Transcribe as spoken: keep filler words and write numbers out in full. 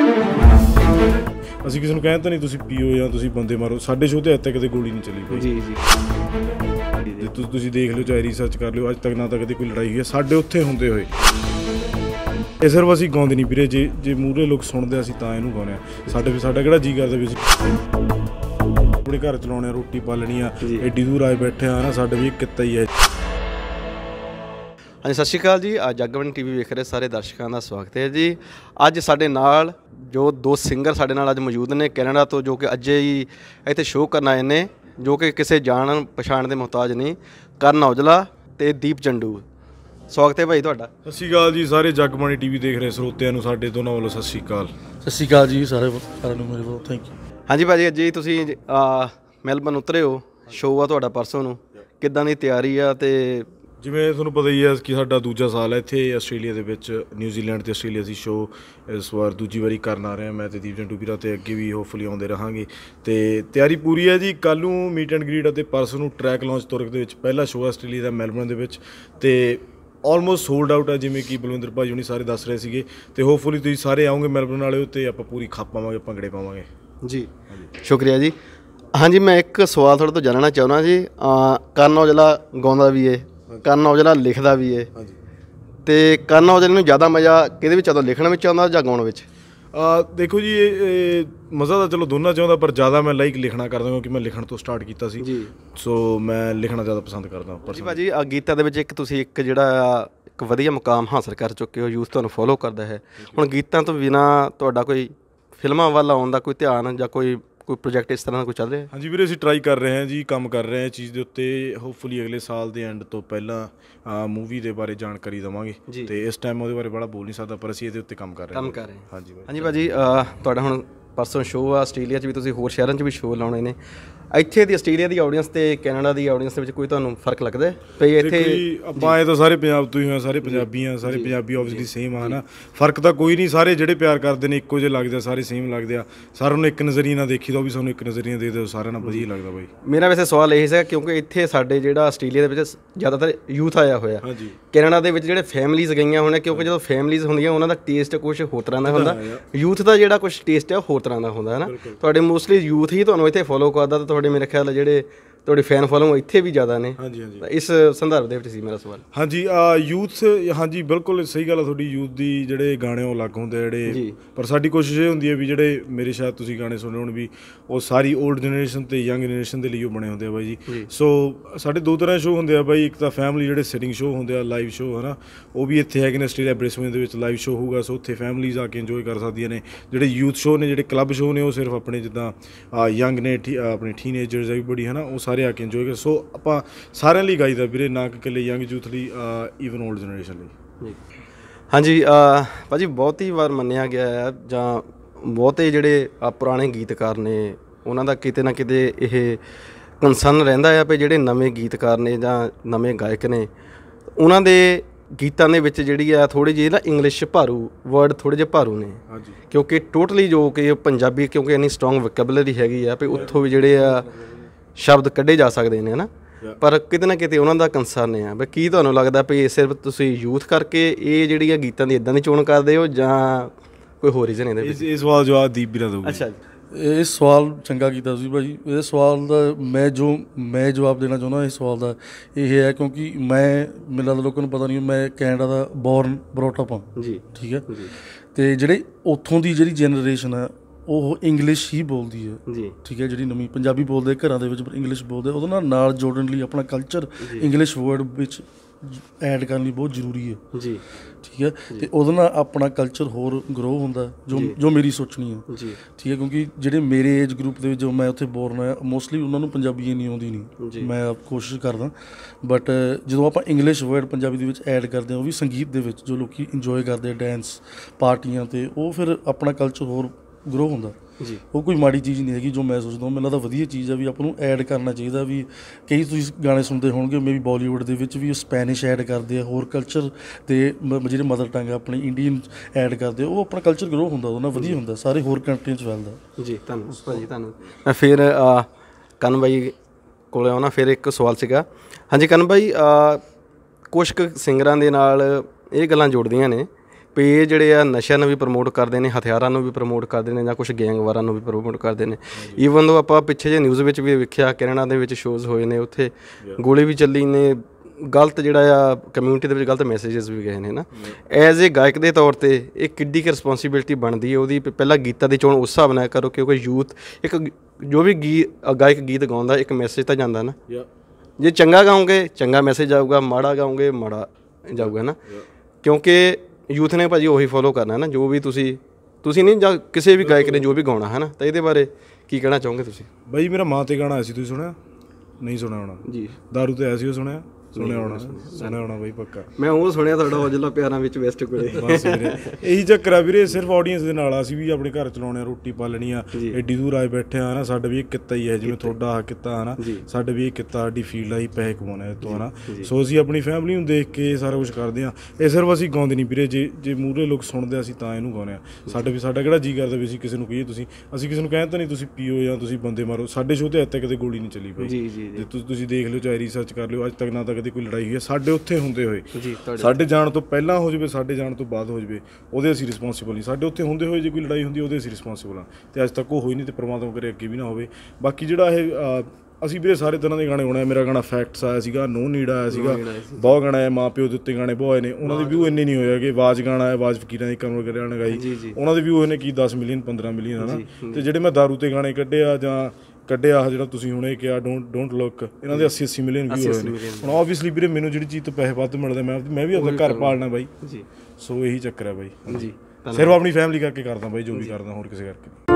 ਅਸੀਂ ਕਿਸੇ ਨੂੰ ਕਹਿ ਤਾਂ ਨਹੀਂ ਤੁਸੀਂ ਪੀਓ ਜਾਂ ਤੁਸੀਂ ਬੰਦੇ ਮਾਰੋ। ਸਾਡੇ ਸ਼ੋਅ ਤੇ ਅੱਜ ਤੱਕ ਕਦੇ ਗੋਲੀ ਨਹੀਂ ਚੱਲੀ ਪਈ। ਜੀ ਜੀ ਜੇ ਤੁਸੀਂ ਤੁਸੀਂ ਦੇਖ ਲਿਓ, ਚਾਹੇ ਰਿਸਰਚ ਕਰ ਲਿਓ, ਅੱਜ ਤੱਕ ਨਾ ਤਾਂ ਕਦੇ ਕੋਈ ਲੜਾਈ ਹੋਈ ਹੈ ਸਾਡੇ ਉੱਥੇ ਹੁੰਦੇ ਹੋਏ। ਇਹ ਸਿਰਫ ਅਸੀਂ ਗਾਉਂਦੇ ਨਹੀਂ ਵੀਰੇ, ਜੇ ਜੇ ਮੂਹਰੇ ਲੋਕ ਸੁਣਦੇ ਅਸੀਂ ਤਾਂ ਇਹਨੂੰ ਗਾਉਂਦੇ ਹਾਂ। ਸਾਡੇ ਵੀ ਸਾਡਾ ਕਿਹੜਾ ਜੀ ਕਰਦਾ ਵੀ ਆਪਣੇ ਘਰ ਚਲਾਉਣੇ, ਰੋਟੀ ਪਾਲਣੀ ਆ, ਐਡੀ ਦੂਰ ਆਏ ਬੈਠੇ ਆ ਨਾ, ਸਾਡਾ ਵੀ ਇੱਕ ਕਿੱਤਾ ਹੀ ਹੈ। ਹਾਂਜੀ, ਸਤਿ ਸ਼੍ਰੀ ਅਕਾਲ ਜੀ। ਅੱਜ ਜਗਬਾਣੀ ਟੀ ਵੀ ਵੇਖ ਰਹੇ ਸਾਰੇ ਦਰਸ਼ਕਾਂ ਦਾ ਸਵਾਗਤ ਹੈ ਜੀ। ਅੱਜ ਸਾਡੇ ਨਾਲ ਜੋ ਦੋ ਸਿੰਗਰ ਸਾਡੇ ਨਾਲ ਅੱਜ ਮੌਜੂਦ ਨੇ ਕੈਨੇਡਾ ਤੋਂ, ਜੋ ਕਿ ਅੱਜ ਹੀ ਇੱਥੇ ਸ਼ੋਅ ਕਰਨ ਆਏ ਨੇ, ਜੋ ਕਿ ਕਿਸੇ ਜਾਣ ਪਛਾਣ ਦੇ ਮੁਹਤਾਜ ਨਹੀਂ, ਕਰਨ ਔਜਲਾ ਤੇ ਦੀਪ ਚੰਡੂ। ਸਵਾਗਤ ਹੈ ਭਾਈ ਤੁਹਾਡਾ। ਸਤਿ ਸ਼੍ਰੀ ਅਕਾਲ ਜੀ ਸਾਰੇ ਜਗਬਾਣੀ ਟੀ ਵੀ ਦੇਖ ਰਹੇ ਸਰੋਤਿਆਂ ਨੂੰ ਸਾਡੇ ਦੋਨਾਂ ਵੱਲੋਂ ਸਤਿ ਸ਼੍ਰੀ ਅਕਾਲ। ਸਤਿ ਸ਼੍ਰੀ ਅਕਾਲ ਜੀ ਸਾਰੇ ਸਾਰਿਆਂ ਨੂੰ ਮੇਰੇ ਵੱਲੋਂ ਥੈਂਕ ਯੂ। ਹਾਂਜੀ ਭਾਜੀ, ਅੱਜ ਹੀ ਤੁਸੀਂ ਮੈਲਬਨ ਉਤਰੇ ਹੋ, ਸ਼ੋਅ ਆ ਤੁਹਾਡਾ ਪਰਸੋਂ ਨੂੰ, ਕਿੱਦਾਂ ਦੀ ਤਿਆਰੀ ਆ? ਤੇ ਜਿਵੇਂ ਤੁਹਾਨੂੰ ਪਤਾ ਹੀ ਹੈ ਕਿ ਸਾਡਾ ਦੂਜਾ ਸਾਲ ਹੈ ਇੱਥੇ ਆਸਟ੍ਰੇਲੀਆ ਦੇ ਵਿੱਚ। ਨਿਊਜ਼ੀਲੈਂਡ ਤੇ ਆਸਟ੍ਰੇਲੀਆ ਅਸੀਂ ਸ਼ੋਅ ਇਸ ਵਾਰ ਦੂਜੀ ਵਾਰੀ ਕਰਨ ਆ ਰਹੇ ਹਾਂ, ਮੈਂ ਤੇ ਦੀਪ ਚੰਡੂ ਵੀਰਾ, ਤੇ ਅੱਗੇ ਵੀ ਹੋਪਫੁਲੀ ਆਉਂਦੇ ਰਹਾਂਗੇ। ਤੇ ਤਿਆਰੀ ਪੂਰੀ ਹੈ ਜੀ। ਕੱਲ੍ਹ ਨੂੰ ਮੀਟ ਐਂਡ ਗ੍ਰੀਟ ਅਤੇ ਪਰਸੋਂ ਨੂੰ ਟਰੈਕ ਲਾਂਚ ਤੁਰਕ ਦੇ ਵਿੱਚ ਪਹਿਲਾ ਸ਼ੋਅ ਆਸਟ੍ਰੇਲੀਆ ਦਾ ਮੈਲਬਰਨ ਦੇ ਵਿੱਚ, ਤੇ ਆਲਮੋਸਟ ਸੋਲਡ ਆਊਟ ਹੈ, ਜਿਵੇਂ ਕਿ ਬਲਵਿੰਦਰ ਭਾਜੀ ਹੁਣੀ ਸਾਰੇ ਦੱਸ ਰਹੇ ਸੀਗੇ। ਤੇ ਹੋਪਫੁਲੀ ਤੁਸੀਂ ਸਾਰੇ ਆਓਗੇ ਮੈਲਬਰਨ ਵਾਲਿਓ, ਤੇ ਆਪਾਂ ਪੂਰੀ ਖੱਪ ਪਾਵਾਂਗੇ, ਭੰਗੜੇ ਪਾਵਾਂਗੇ ਜੀ। ਸ਼ੁਕਰੀਆ ਜੀ। ਹਾਂਜੀ, ਮੈਂ ਇੱਕ ਸਵਾਲ ਤੁਹਾਡੇ ਤੋਂ ਜਾਣਨਾ ਚਾਹੁੰਦਾ ਜੀ। ਕਰਨ ਔਜਲਾ ਗਾਉਂਦਾ ਵੀ ਹੈ, ਕਰਨ ਔਜਲਾ ਲਿਖਦਾ ਵੀ ਹੈ, ਤੇ ਕਰਨ ਔਜਲੇ ਨੂੰ ਜ਼ਿਆਦਾ ਮਜ਼ਾ ਕਿਹਦੇ ਵਿੱਚ ਆਉਂਦਾ, ਲਿਖਣ ਵਿੱਚ ਆਉਂਦਾ ਜਾਂ ਗਾਉਣ ਵਿੱਚ? ਦੇਖੋ ਜੀ, ਇਹ ਮਜ਼ਾ ਤਾਂ ਚਲੋ ਦੋਨਾਂ 'ਚ ਆਉਂਦਾ, ਪਰ ਜ਼ਿਆਦਾ ਮੈਂ ਲਾਈਕ ਲਿਖਣਾ ਕਰਦਾ, ਕਿਉਂਕਿ ਮੈਂ ਲਿਖਣ ਤੋਂ ਸਟਾਰਟ ਕੀਤਾ ਸੀ ਜੀ। ਸੋ ਮੈਂ ਲਿਖਣਾ ਜ਼ਿਆਦਾ ਪਸੰਦ ਕਰਦਾ। ਜੀ ਭਾਜੀ, ਗੀਤਾਂ ਦੇ ਵਿੱਚ ਇੱਕ ਤੁਸੀਂ ਇੱਕ ਜਿਹੜਾ ਇੱਕ ਵਧੀਆ ਮੁਕਾਮ ਹਾਸਲ ਕਰ ਚੁੱਕੇ ਹੋ, ਯੂਥ ਤੁਹਾਨੂੰ ਫੋਲੋ ਕਰਦਾ ਹੈ। ਹੁਣ ਗੀਤਾਂ ਤੋਂ ਬਿਨਾਂ ਤੁਹਾਡਾ ਕੋਈ ਫਿਲਮਾਂ ਵੱਲ ਆਉਣ ਦਾ ਕੋਈ ਧਿਆਨ ਜਾਂ ਕੋਈ ਕੋਈ ਪ੍ਰੋਜੈਕਟ ਇਸ ਤਰ੍ਹਾਂ ਦਾ ਕੋਈ ਚੱਲ ਰਿਹਾ? ਹਾਂਜੀ ਵੀਰੇ, ਅਸੀਂ ਟਰਾਈ ਕਰ ਰਹੇ ਹਾਂ ਜੀ, ਕੰਮ ਕਰ ਰਹੇ ਹਾਂ ਚੀਜ਼ ਦੇ ਉੱਤੇ। ਹੋਪਫੁਲੀ ਅਗਲੇ ਸਾਲ ਦੇ ਐਂਡ ਤੋਂ ਪਹਿਲਾਂ ਮੂਵੀ ਦੇ ਬਾਰੇ ਜਾਣਕਾਰੀ ਦੇਵਾਂਗੇ, ਤੇ ਇਸ ਟਾਈਮ ਉਹਦੇ ਬਾਰੇ ਬੜਾ ਬੋਲ ਨਹੀਂ ਸਕਦਾ, ਪਰ ਅਸੀਂ ਇਹਦੇ ਉੱਤੇ ਕੰਮ ਕਰ ਰਹੇ ਹਾਂ ਕੰਮ ਕਰ ਰਹੇ ਹਾਂ ਹਾਂਜੀ ਹਾਂਜੀ ਭਾਜੀ, ਤੁਹਾਡਾ ਹੁਣ ਪਰਸੋਂ ਸ਼ੋਅ ਆ ਆਸਟ੍ਰੇਲੀਆ 'ਚ ਵੀ, ਤੁਸੀਂ ਹੋਰ ਸ਼ਹਿਰਾਂ 'ਚ ਵੀ ਸ਼ੋਅ ਲਾਉਣੇ ਨੇ। ਇੱਥੇ ਦੀ ਆਸਟ੍ਰੇਲੀਆ ਦੀ ਆਡੀਅנס ਤੇ ਕੈਨੇਡਾ ਦੀ ਆਡੀਅנס ਦੇ ਵਿੱਚ ਕੋਈ ਤੁਹਾਨੂੰ ਫਰਕ ਲੱਗਦਾ ਪਈ? ਇੱਥੇ ਆਪਾਂ ਆਏ ਤਾਂ ਸਾਰੇ ਪੰਜਾਬ ਤੋਂ ਹੀ ਹਾਂ, ਸਾਰੇ ਪੰਜਾਬੀ ਹਾਂ, ਸਾਰੇ ਪੰਜਾਬੀ ਆਬਵੀਅਸਲੀ ਸੇਮ ਆ, ਹੈ ਨਾ। ਫਰਕ ਤਾਂ ਕੋਈ ਨਹੀਂ, ਸਾਰੇ ਜਿਹੜੇ ਪਿਆਰ ਕਰਦੇ ਨੇ ਇੱਕੋ ਜਿਹੇ ਲੱਗਦੇ ਆ, ਸਾਰੇ ਸੇਮ ਲੱਗਦੇ ਆ। ਸਾਰਿਆਂ ਨੂੰ ਇੱਕ ਨਜ਼ਰੀਏ ਨਾਲ ਦੇਖੀ ਤਾਂ ਉਹ ਵੀ ਸਾਨੂੰ ਇੱਕ ਨਜ਼ਰੀਆ ਦੇ ਦਿਓ, ਸਾਰਿਆਂ ਨਾਲ ਵਧੀਆ ਲੱਗਦਾ ਬਾਈ। ਮੇਰਾ ਵੈਸੇ ਸਵਾਲ ਇਹ ਸੀਗਾ, ਕਿਉਂਕਿ ਇੱਥੇ ਸਾਡੇ ਜਿਹੜਾ ਆਸਟ੍ਰੇਲੀਆ ਦੇ ਵਿੱਚ ਜ਼ਿਆਦਾਤਰ ਯੂਥ ਆਇਆ ਹੋਇਆ, ਹਾਂਜੀ। ਕੈਨੇਡਾ ਦੇ ਵਿੱਚ ਜਿਹੜੇ ਫੈਮਲੀਜ਼ ਗਈਆਂ ਹੋਣੀਆਂ, ਕਿਉਂਕਿ ਜਦੋਂ ਫੈਮਲੀਜ਼ ਹੁੰਦੀਆਂ ਉਹਨਾਂ ਦਾ ਟੇਸਟ ਕੁਛ ਹੋਰ ਤਰ੍ਹਾਂ ਦਾ ਹੁੰਦਾ, ਯੂਥ ਦਾ ਜਿਹੜਾ ਕੁਛ ਟੇਸਟ ਹੈ ਉਹ ਹੋਰ ਤਰ੍ਹਾਂ ਦਾ ਹੁੰਦਾ, ਹੈ ਨਾ। ਤੁਹਾਡੇ ਮੋਸਟਲੀ ਯੂਥ ਹੀ ਤੁਹਾਨੂੰ ਇੱਥੇ ਫੋਲੋ ਕਰਦਾ, ਤੇ ਤੁਹਾਡੇ ਮੇਰੇ ਖਿਆਲ ਜਿਹੜੇ ਤੁਹਾਡੇ ਫੈਨ ਫੋਲੋਇੰਗ ਇੱਥੇ ਵੀ ਜ਼ਿਆਦਾ ਨੇ। ਹਾਂਜੀ ਹਾਂਜੀ, ਇਸ ਸੰਦਰਭ ਦੇ ਵਿੱਚ ਸੀ ਮੇਰਾ ਸਵਾਲ। ਹਾਂਜੀ, ਯੂਥ, ਹਾਂਜੀ ਬਿਲਕੁਲ ਸਹੀ ਗੱਲ ਆ ਤੁਹਾਡੀ। ਯੂਥ ਦੀ ਜਿਹੜੇ ਗਾਣੇ ਉਹ ਅਲੱਗ ਹੁੰਦੇ ਜਿਹੜੇ, ਪਰ ਸਾਡੀ ਕੋਸ਼ਿਸ਼ ਇਹ ਹੁੰਦੀ ਹੈ ਵੀ ਜਿਹੜੇ ਮੇਰੇ ਸ਼ਾਇਦ ਤੁਸੀਂ ਗਾਣੇ ਸੁਣੇ ਹੋਣ ਵੀ, ਉਹ ਸਾਰੀ ਓਲਡ ਜਨਰੇਸ਼ਨ ਤੇ ਯੰਗ ਜਨਰੇਸ਼ਨ ਦੇ ਲਈ ਉਹ ਬਣੇ ਹੁੰਦੇ ਆ ਬਾਈ ਜੀ। ਸੋ ਸਾਡੇ ਦੋ ਤਰ੍ਹਾਂ ਸ਼ੋਅ ਹੁੰਦੇ ਆ ਬਾਈ। ਇੱਕ ਤਾਂ ਫੈਮਿਲੀ ਜਿਹੜੇ ਸਿਟਿੰਗ ਸ਼ੋਅ ਹੁੰਦੇ ਆ, ਲਾਈਵ ਸ਼ੋਅ, ਹੈ ਨਾ, ਉਹ ਵੀ ਇੱਥੇ ਹੈਗੇ ਨੇ ਆਸਟ੍ਰੇਲੀਆ ਬ੍ਰਿਸਬੇਨ ਦੇ ਵਿੱਚ ਲਾਈਵ ਸ਼ੋਅ ਹੋਊਗਾ। ਸੋ ਉੱਥੇ ਫੈਮਲੀਜ਼ ਆ ਕੇ ਇੰਜੋਏ ਕਰ ਸਕਦੀਆਂ ਨੇ। ਜਿਹੜੇ ਯੂਥ ਸ਼ੋਅ ਨੇ, ਜਿਹੜੇ ਕਲੱਬ ਸ਼ੋਅ ਨੇ, ਉਹ ਸਿਰਫ ਆਪਣੇ ਜਿੱਦਾਂ ਯੰਗ ਨੇ, ਆਪਣੇ ਟੀਨੇਜਰਸ ਐਵਰੀਬਡੀ, ਹੈ ਨਾ, ਉਹ ਸਾਰੇ ਆ ਕੇ ਇੰਜੋਏ ਕਰ। ਸੋ ਆਪਾਂ ਸਾਰਿਆਂ ਲਈ ਗਾਈਦਾ ਵੀਰੇ, ਨਾ ਕਿ ਇਕੱਲੇ ਯੰਗ ਯੂਥ ਲਈ, ਈਵਨ ਓਲਡ ਜਨਰੇਸ਼ਨ ਲਈ। ਹਾਂਜੀ ਭਾਜੀ, ਬਹੁਤ ਹੀ ਵਾਰ ਮੰਨਿਆ ਗਿਆ ਹੈ, ਜਾਂ ਬਹੁਤੇ ਜਿਹੜੇ ਪੁਰਾਣੇ ਗੀਤਕਾਰ ਨੇ ਉਹਨਾਂ ਦਾ ਕਿਤੇ ਨਾ ਕਿਤੇ ਇਹ ਕੰਸਰਨ ਰਹਿੰਦਾ ਆ ਵੀ ਜਿਹੜੇ ਨਵੇਂ ਗੀਤਕਾਰ ਨੇ ਜਾਂ ਨਵੇਂ ਗਾਇਕ ਨੇ, ਉਹਨਾਂ ਦੇ ਗੀਤਾਂ ਦੇ ਵਿੱਚ ਜਿਹੜੀ ਆ ਥੋੜ੍ਹੀ ਜਿਹੀ ਨਾ ਇੰਗਲਿਸ਼ ਭਾਰੂ ਵਰਡ ਥੋੜ੍ਹੇ ਜਿਹੇ ਭਾਰੂ ਨੇ, ਕਿਉਂਕਿ ਟੋਟਲੀ ਜੋ ਕਿ ਪੰਜਾਬੀ ਕਿਉਂਕਿ ਇੰਨੀ ਸਟਰੋਂਗ ਵੋਕੈਬਲਰੀ ਹੈਗੀ ਆ ਵੀ ਉੱਥੋਂ ਵੀ ਜਿਹੜੇ ਆ ਸ਼ਬਦ ਕੱਢੇ ਜਾ ਸਕਦੇ ਨੇ, ਹੈ ਨਾ। ਪਰ ਕਿਤੇ ਨਾ ਕਿਤੇ ਉਹਨਾਂ ਦਾ ਕੰਸਰਨ ਆ ਵੀ ਕੀ ਤੁਹਾਨੂੰ ਲੱਗਦਾ ਵੀ ਸਿਰਫ ਤੁਸੀਂ ਯੂਥ ਕਰਕੇ ਇਹ ਜਿਹੜੀਆਂ ਗੀਤਾਂ ਦੀ ਇੱਦਾਂ ਦੀ ਚੋਣ ਕਰਦੇ ਹੋ, ਜਾਂ ਕੋਈ ਹੋਰ ਰੀਜ਼ਨ ਇਹਦੇ ਵਿੱਚ? ਇਹ ਸਵਾਲ ਜਵਾਬ ਦੀਪ ਵੀਰਾ ਦਊਗਾ। ਅੱਛਾ, ਇਹ ਸਵਾਲ ਚੰਗਾ ਕੀਤਾ ਤੁਸੀਂ ਭਾਜੀ। ਇਹ ਸਵਾਲ ਦਾ ਮੈਂ ਜੋ ਮੈਂ ਜਵਾਬ ਦੇਣਾ ਚਾਹੁੰਦਾ ਇਸ ਸਵਾਲ ਦਾ ਇਹ ਹੈ, ਕਿਉਂਕਿ ਮੈਂ ਮੈਨੂੰ ਲੱਗਦਾ ਲੋਕਾਂ ਨੂੰ ਪਤਾ ਨਹੀਂ, ਮੈਂ ਕੈਨੇਡਾ ਦਾ ਬੋਰਨ ਬਰੋਟ ਅਪ ਹਾਂ ਜੀ, ਠੀਕ ਹੈ। ਅਤੇ ਜਿਹੜੇ ਉੱਥੋਂ ਦੀ ਜਿਹੜੀ ਜਨਰੇਸ਼ਨ ਹੈ ਉਹ ਇੰਗਲਿਸ਼ ਹੀ ਬੋਲਦੀ ਹੈ ਜੀ, ਠੀਕ ਹੈ। ਜਿਹੜੀ ਨਵੀਂ ਪੰਜਾਬੀ ਬੋਲਦੇ ਘਰਾਂ ਦੇ ਵਿੱਚ ਪਰ ਇੰਗਲਿਸ਼ ਬੋਲਦੇ, ਉਹਦੇ ਨਾਲ ਨਾਲ ਜੋੜਨ ਲਈ ਆਪਣਾ ਕਲਚਰ ਇੰਗਲਿਸ਼ ਵਰਡ ਵਿੱਚ ਐਡ ਕਰਨ ਲਈ ਬਹੁਤ ਜ਼ਰੂਰੀ ਹੈ ਜੀ, ਠੀਕ ਹੈ। ਅਤੇ ਉਹਦੇ ਨਾਲ ਆਪਣਾ ਕਲਚਰ ਹੋਰ ਗਰੋ ਹੁੰਦਾ, ਜੋ ਜੋ ਮੇਰੀ ਸੋਚਣੀ ਹੈ ਜੀ, ਠੀਕ ਹੈ। ਕਿਉਂਕਿ ਜਿਹੜੇ ਮੇਰੇ ਏਜ ਗਰੁੱਪ ਦੇ ਵਿੱਚ ਜੋ ਮੈਂ ਉੱਥੇ ਬੋਰਨ ਹੋਇਆ, ਮੋਸਟਲੀ ਉਹਨਾਂ ਨੂੰ ਪੰਜਾਬੀ ਇੰਨੀ ਆਉਂਦੀ ਨਹੀਂ। ਮੈਂ ਕੋਸ਼ਿਸ਼ ਕਰਦਾ, ਬਟ ਜਦੋਂ ਆਪਾਂ ਇੰਗਲਿਸ਼ ਵਰਡ ਪੰਜਾਬੀ ਦੇ ਵਿੱਚ ਐਡ ਕਰਦੇ ਹਾਂ, ਉਹ ਵੀ ਸੰਗੀਤ ਦੇ ਵਿੱਚ ਜੋ ਲੋਕ ਇੰਜੋਏ ਕਰਦੇ ਡੈਂਸ ਪਾਰਟੀਆਂ 'ਤੇ, ਉਹ ਫਿਰ ਆਪਣਾ ਕਲਚਰ ਹੋਰ ਗਰੋ ਹੁੰਦਾ ਜੀ। ਉਹ ਕੋਈ ਮਾੜੀ ਚੀਜ਼ ਨਹੀਂ ਹੈਗੀ ਜੋ ਮੈਂ ਸੋਚਦਾ, ਮੈਨੂੰ ਲੱਗਦਾ ਵਧੀਆ ਚੀਜ਼ ਆ ਵੀ ਆਪਾਂ ਨੂੰ ਐਡ ਕਰਨਾ ਚਾਹੀਦਾ। ਵੀ ਕਈ ਤੁਸੀਂ ਗਾਣੇ ਸੁਣਦੇ ਹੋਣਗੇ ਮੇ ਵੀ ਬਾਲੀਵੁੱਡ ਦੇ ਵਿੱਚ ਵੀ ਉਹ ਸਪੈਨਿਸ਼ ਐਡ ਕਰਦੇ ਆ, ਹੋਰ ਕਲਚਰ ਦੇ ਜਿਹੜੇ ਮਦਰ ਟੰਗ ਆਪਣੀ ਇੰਡੀਅਨ ਐਡ ਕਰਦੇ ਆ, ਉਹ ਆਪਣਾ ਕਲਚਰ ਗਰੋ ਹੁੰਦਾ, ਉਹਦੇ ਨਾਲ ਵਧੀਆ ਹੁੰਦਾ, ਸਾਰੇ ਹੋਰ ਕੰਟਰੀਆਂ 'ਚ ਫੈਲਦਾ ਜੀ। ਧੰਨਵਾਦ ਭਾਜੀ, ਧੰਨਵਾਦ। ਮੈਂ ਫਿਰ ਕੰਨ ਬਾਈ ਕੋਲ ਆਉਣਾ, ਫਿਰ ਇੱਕ ਸਵਾਲ ਸੀਗਾ। ਹਾਂਜੀ ਕੰਨ ਬਾਈ, ਕੁਛ ਕੁ ਸਿੰਗਰਾਂ ਦੇ ਨਾਲ ਇਹ ਗੱਲਾਂ ਜੁੜਦੀਆਂ ਨੇ ਪੇਜ ਜਿਹੜੇ ਆ ਨਸ਼ਿਆਂ ਨੂੰ ਵੀ ਪ੍ਰਮੋਟ ਕਰਦੇ ਨੇ, ਹਥਿਆਰਾਂ ਨੂੰ ਵੀ ਪ੍ਰਮੋਟ ਕਰਦੇ ਨੇ, ਜਾਂ ਕੁਛ ਗੈਂਗਵਾਰਾਂ ਨੂੰ ਵੀ ਪ੍ਰਮੋਟ ਕਰਦੇ ਨੇ। ਈਵਨ ਦੋ ਆਪਾਂ ਪਿੱਛੇ ਜੇ ਨਿਊਜ਼ ਵਿੱਚ ਵੀ ਵੇਖਿਆ, ਕੈਨੇਡਾ ਦੇ ਵਿੱਚ ਸ਼ੋਜ਼ ਹੋਏ ਨੇ, ਉੱਥੇ ਗੋਲੀ ਵੀ ਚੱਲੀ ਨੇ, ਗਲਤ ਜਿਹੜਾ ਆ ਕਮਿਊਨਿਟੀ ਦੇ ਵਿੱਚ ਗਲਤ ਮੈਸੇਜਸ ਵੀ ਗਏ ਨੇ ਨਾ। ਐਜ਼ ਏ ਗਾਇਕ ਦੇ ਤੌਰ 'ਤੇ ਇਹ ਕਿੱਡੀ ਕੁ ਰਿਸਪੋਂਸੀਬਿਲਿਟੀ ਬਣਦੀ ਹੈ ਉਹਦੀ, ਪਹਿਲਾਂ ਗੀਤਾਂ ਦੀ ਚੋਣ ਉਸ ਹਿਸਾਬ ਨਾਲ ਕਰੋ ਕਿਉਂਕਿ ਯੂਥ ਇੱਕ ਜੋ ਵੀ ਗੀ ਗਾਇਕ ਗੀਤ ਗਾਉਂਦਾ ਇੱਕ ਮੈਸੇਜ ਤਾਂ ਜਾਂਦਾ ਨਾ। ਜੇ ਚੰਗਾ ਗਾਓਗੇ ਚੰਗਾ ਮੈਸੇਜ ਆਊਗਾ, ਮਾੜਾ ਗਾਓਗੇ ਮਾੜਾ ਜਾਊਗਾ ਨਾ, ਕਿਉਂਕਿ ਯੂਥ ਨੇ ਭਾਜੀ ਉਹੀ ਫੋਲੋ ਕਰਨਾ ਨਾ ਜੋ ਵੀ ਤੁਸੀਂ ਤੁਸੀਂ ਨਹੀਂ ਜਾਂ ਕਿਸੇ ਵੀ ਗਾਇਕ ਨੇ ਜੋ ਵੀ ਗਾਉਣਾ ਹੈ ਨਾ। ਤਾਂ ਇਹਦੇ ਬਾਰੇ ਕੀ ਕਹਿਣਾ ਚਾਹੋਗੇ ਤੁਸੀਂ? ਬਾਈ ਮੇਰਾ ਮਾਂ 'ਤੇ ਗਾਣਾ ਆਇਆ ਸੀ, ਤੁਸੀਂ ਸੁਣਿਆ? ਨਹੀਂ ਸੁਣਿਆ ਹੋਣਾ ਜੀ। ਦਾਰੂ 'ਤੇ ਆਇਆ ਸੀ, ਉਹ ਸੁਣਿਆ? ਸੁਣਿਆ ਹੋਣਾ, ਸੁਣਿਆ ਹੋਣਾ ਬਾਈ ਪੱਕਾ। ਮੈਂ ਉਹ ਸੁਣਿਆ ਤੁਹਾਡਾ ਔਜਲਾ ਪਿਆਰਾਂ ਵਿੱਚ ਵੈਸਟ ਕੋਲੇ। ਬਸ ਵੀਰੇ ਇਹੀ ਚੱਕਰ ਆ ਵੀਰੇ, ਸਿਰਫ ਆਡੀਅנס ਦੇ ਨਾਲ। ਅਸੀਂ ਵੀ ਆਪਣੇ ਘਰ ਚਲਾਉਣੇ ਆ, ਰੋਟੀ ਪਾਲਣੀ ਆ, ਐਡੀ ਦੂਰ ਆਏ ਬੈਠੇ ਆ ਨਾ, ਸਾਡਾ ਵੀ ਇੱਕ ਕਿੱਤਾ ਹੀ ਹੈ, ਜਿਵੇਂ ਤੁਹਾਡਾ ਆਹ ਕਿੱਤਾ ਹੈ ਨਾ, ਸਾਡੇ ਵੀ ਇਹ ਕਿੱਤਾ, ਸਾਡੀ ਫੀਲਡ ਆ, ਹੀ ਪੈਸੇ ਕਮਾਉਣੇ ਇੱਥੋਂ ਹੈ ਨਾ। ਸੋ ਅਸੀਂ ਆਪਣੀ ਫੈਮਿਲੀ ਨੂੰ ਦੇਖ ਕੇ ਸਾਰਾ ਕੁਛ ਕਰਦੇ ਹਾਂ। ਇਹ ਸਿਰਫ ਅਸੀਂ ਗਾਉਂਦੇ ਨਹੀਂ ਵੀਰੇ, ਜੇ ਜੇ ਮੂਹਰੇ ਲੋਕ ਸੁਣਦੇ ਅਸੀਂ ਤਾਂ ਇਹਨੂੰ ਗਾਉਂਦੇ ਹਾਂ। ਸਾਡੇ ਵੀ ਸਾਡਾ ਕਿਹੜਾ ਜੀ ਕਰਦਾ ਵੀ ਅਸੀਂ ਕਿਸੇ ਨੂੰ ਕਹੀਏ ਤੁਸੀਂ, ਅਸੀਂ ਕਿਸੇ ਨੂੰ ਕਹਿ ਤਾਂ ਨਹੀਂ ਤੁਸੀਂ ਪੀਓ ਜਾਂ ਤੁਸੀਂ ਬੰਦੇ ਮਾਰੋ। ਸਾਡੇ ਸ਼ੋਅ 'ਤੇ ਅੱਜ ਤੱਕ ਕਦੇ ਗੋਲੀ ਨਹੀਂ ਚੱਲੀ ਭਾਈ। ਜੇ ਤੁਸੀਂ ਦੇਖ ਲਿਓ, ਚਾਹੇ ਰਿਸਰਚ ਕਰ ਲਿਓ, ਅੱਜ ਤੱਕ ਨਾ ਤਾਂ ਕਦੇ ਕੋਈ ਲੜਾਈ ਹੋਈ ਹੈ ਸਾਡੇ ਉੱਥੇ ਹੁੰਦੇ ਹੋਏ। ਸਾਡੇ ਜਾਣ ਤੋਂ ਪਹਿਲਾਂ ਹੋ ਜਾਵੇ, ਸਾਡੇ ਜਾਣ ਤੋਂ ਬਾਅਦ ਹੋ ਜਾਵੇ, ਉਹਦੇ ਅਸੀਂ ਰਿਸਪੌਂਸੀਬਲ ਨਹੀਂ। ਸਾਡੇ ਉੱਥੇ ਹੁੰਦੇ ਹੋਏ ਜੇ ਕੋਈ ਲੜਾਈ ਹੁੰਦੀ ਉਹਦੇ ਅਸੀਂ ਰਿਸਪੌਂਸੀਬਲ ਹਾਂ, ਅਤੇ ਅੱਜ ਤੱਕ ਉਹ ਹੋਈ ਨਹੀਂ, ਅਤੇ ਪਰਮਾਤਮਾ ਕਰੇ ਅੱਗੇ ਵੀ ਨਾ ਹੋਵੇ। ਬਾਕੀ ਜਿਹੜਾ ਇਹ ਅਸੀਂ ਵੀਰੇ ਸਾਰੇ ਤਰ੍ਹਾਂ ਦੇ ਗਾਣੇ ਗਾਉਣੇ। ਮੇਰਾ ਗਾਣਾ ਫੈਕਟਸ ਆਇਆ ਸੀਗਾ, ਨੋ ਨੀਡ ਆਇਆ ਸੀਗਾ, ਬਹੁਤ ਗਾਣਾ ਆਇਆ, ਮਾਂ ਪਿਓ ਦੇ ਉੱਤੇ ਗਾਣੇ ਬਹੁਤ ਆਏ ਨੇ, ਉਹਨਾਂ ਦੇ ਵਿਊ ਇੰਨੇ ਨਹੀਂ ਹੋਏ ਹੈਗੇ। ਆਵਾਜ਼ ਗਾਣਾ ਆਇਆ, ਆਵਾਜ਼ ਫਕੀਰਾਂ ਦੀ ਕਮਰ ਕਰਿਆ ਨਗਾਈ, ਉਹਨਾਂ ਦੇ ਵਿਊ ਹੋਏ ਨੇ ਕੀ ਦਸ ਮਿਲੀਅਨ ਪੰਦਰਾਂ ਮਿਲੀਅਨ ਹੈ ਨਾ। ਅਤੇ ਜਿਹੜੇ ਮੈਂ ਦਾਰੂ 'ਤੇ ਗਾਣੇ ਕੱਢਿਆ ਜਾਂ ਕੱਢਿਆ ਜਿਹੜਾ ਤੁਸੀਂ ਹੁਣੇ ਕਿਹਾ ਡੋਂਟ ਡੋਂਟ ਲੁੱਕ, ਇਹਨਾਂ ਦੇ ਅੱਸੀ ਅੱਸੀ ਮਿਲੀਅਨ ਵਿਊ ਹੋਏ ਨੇ। ਹੁਣ ਓਬਵੀਅਸਲੀ ਵੀਰੇ ਮੈਨੂੰ ਜਿਹੜੀ ਚੀਜ਼ ਤੋਂ ਪੈਸੇ ਵੱਧ ਮਿਲਦੇ, ਮੈਂ ਮੈਂ ਵੀ ਆਪਣਾ ਘਰ ਪਾਲਣਾ ਬਾਈ। ਸੋ ਇਹੀ ਚੱਕਰ ਹੈ ਬਾਈ, ਸਿਰਫ ਆਪਣੀ ਫੈਮਿਲੀ ਕਰਕੇ ਕਰਦਾ ਬਾਈ ਜੋ ਵੀ ਕਰਦਾ, ਹੋਰ ਕਿਸੇ ਕਰਕੇ।